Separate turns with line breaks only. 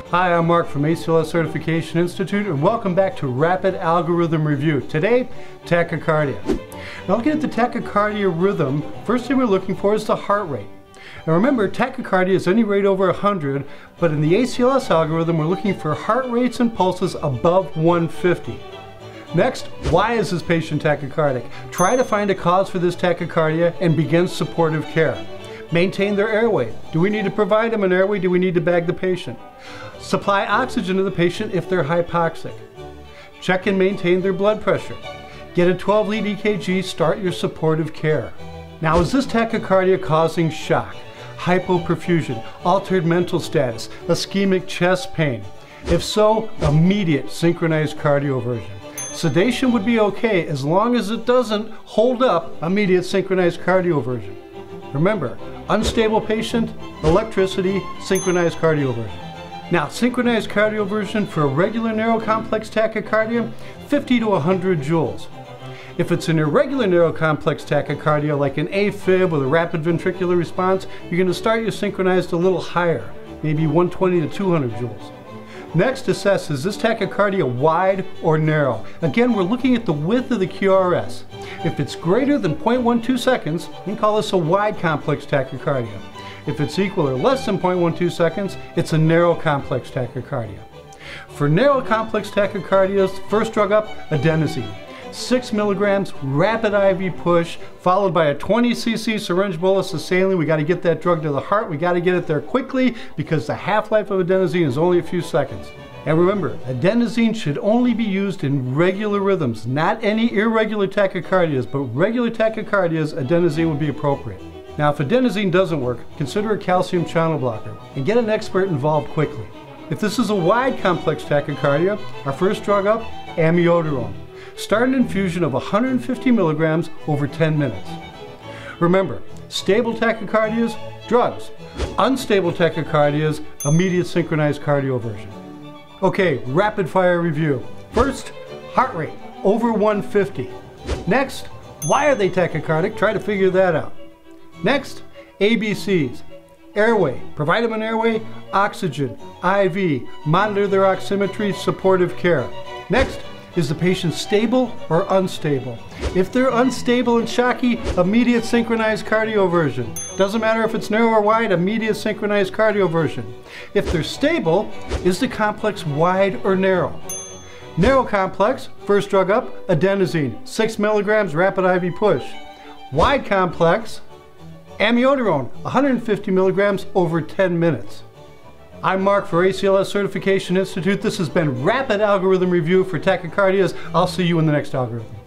Hi, I'm Mark from ACLS Certification Institute, and welcome back to Rapid Algorithm Review. Today, tachycardia. Now, looking at the tachycardia rhythm, first thing we're looking for is the heart rate. Now remember, tachycardia is any rate over 100, but in the ACLS algorithm, we're looking for heart rates and pulses above 150. Next, why is this patient tachycardic? Try to find a cause for this tachycardia and begin supportive care. Maintain their airway. Do we need to provide them an airway? Do we need to bag the patient? Supply oxygen to the patient if they're hypoxic. Check and maintain their blood pressure. Get a 12-lead EKG, start your supportive care. Now, is this tachycardia causing shock, hypoperfusion, altered mental status, ischemic chest pain? If so, immediate synchronized cardioversion. Sedation would be okay as long as it doesn't hold up immediate synchronized cardioversion. Remember, unstable patient, electricity, synchronized cardioversion. Now, synchronized cardioversion for a regular narrow-complex tachycardia, 50 to 100 joules. If it's an irregular narrow-complex tachycardia like an AFib with a rapid ventricular response, you're going to start your synchronized a little higher, maybe 120 to 200 joules. Next, assess, is this tachycardia wide or narrow? Again, we're looking at the width of the QRS. If it's greater than 0.12 seconds, we can call this a wide complex tachycardia. If it's equal or less than 0.12 seconds, it's a narrow complex tachycardia. For narrow complex tachycardias, first drug up, adenosine. 6 milligrams, rapid IV push, followed by a 20 cc syringe bolus of saline. We got to get that drug to the heart. We got to get it there quickly because the half-life of adenosine is only a few seconds. And remember, adenosine should only be used in regular rhythms, not any irregular tachycardias, but regular tachycardias, adenosine would be appropriate. Now, if adenosine doesn't work, consider a calcium channel blocker and get an expert involved quickly. If this is a wide complex tachycardia, our first drug up, amiodarone. Start an infusion of 150 milligrams over 10 minutes. Remember, stable tachycardias, drugs. Unstable tachycardias, immediate synchronized cardioversion. Okay, rapid fire review. First, heart rate, over 150. Next, why are they tachycardic? Try to figure that out. Next, ABCs. Airway, provide them an airway, oxygen, IV, monitor their oximetry, supportive care. Next, is the patient stable or unstable? If they're unstable and shocky, immediate synchronized cardioversion. Doesn't matter if it's narrow or wide, immediate synchronized cardioversion. If they're stable, is the complex wide or narrow? Narrow complex, first drug up, adenosine, 6 milligrams, rapid IV push. Wide complex, amiodarone, 150 milligrams over 10 minutes. I'm Mark for ACLS Certification Institute. This has been Rapid Algorithm Review for tachycardias. I'll see you in the next algorithm.